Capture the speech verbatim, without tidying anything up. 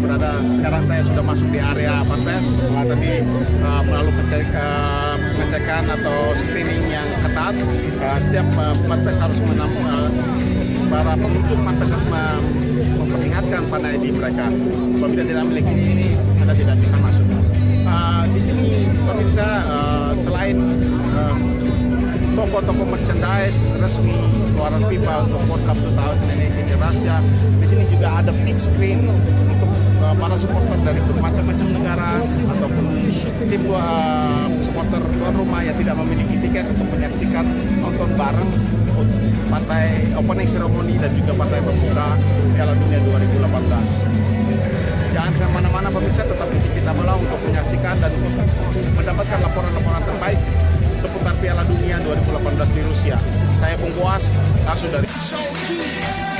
berada, sekarang saya sudah masuk di area Fanfest. Setelah tadi uh, melalui pengecek, uh, pengecekan atau screening yang ketat, uh, setiap uh, Fanfest harus menam, uh, para pengunjung Fanfest harus mem memperlihatkan Fan I D mereka. Apabila tidak memiliki ini, Anda tidak bisa masuk. Uh, di sini pemirsa, uh, selain uh, toko-toko merchandise resmi keluaran FIFA untuk World Cup dua ribu delapan belas di Rusia, di sini juga ada big screen untuk uh, para supporter dari bermacam-macam negara ataupun tim uh, supporter tuan rumah yang tidak memiliki tiket untuk menyaksikan nonton bareng partai opening ceremony dan juga partai pembuka Piala Dunia dua ribu delapan belas. Jangan kemana-mana pemirsa, tetap di kita malam untuk menyaksikan dan untuk mendapatkan laporan-laporan terbaik seputar Piala Dunia dua ribu delapan belas di Rusia. Saya Bung Boas, langsung dari